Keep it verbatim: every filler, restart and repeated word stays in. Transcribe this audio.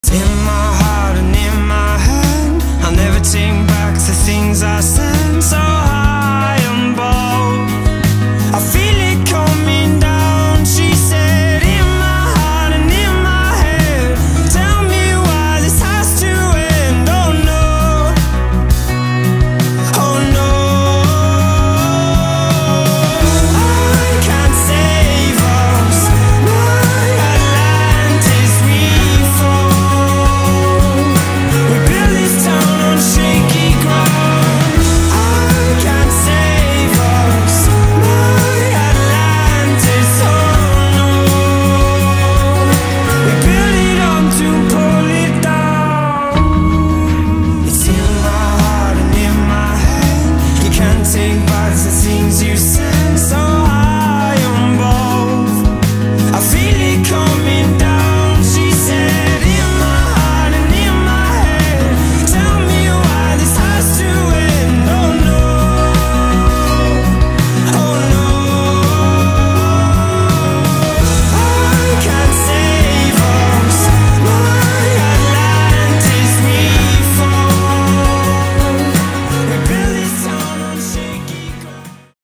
In my heart and in my hand, I'll never take back the things I said.